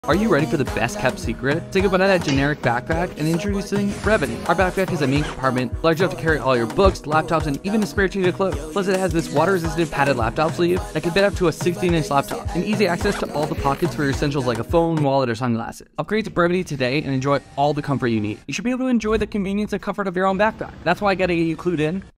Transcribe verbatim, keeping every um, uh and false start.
Are you ready for the best kept secret? Take a bite out of that generic backpack and introducing Brevity. Our backpack has a main compartment large enough to carry all your books, laptops, and even a spare change of clothes. Plus it has this water-resistant padded laptop sleeve that can fit up to a sixteen inch laptop and easy access to all the pockets for your essentials like a phone, wallet, or sunglasses. Upgrade to Brevity today and enjoy all the comfort you need. You should be able to enjoy the convenience and comfort of your own backpack. That's why I gotta get you clued in.